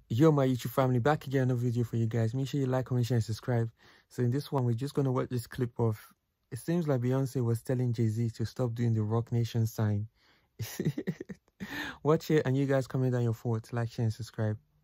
Yo, my YouTube family, back again, another video for you guys. Make sure you like, comment, share, and subscribe. So in this one, we're just gonna watch this clip of. It seems like Beyonce was telling Jay-Z to stop doing the Rock Nation sign. Watch it, and you guys comment down your thoughts, like, share, and subscribe.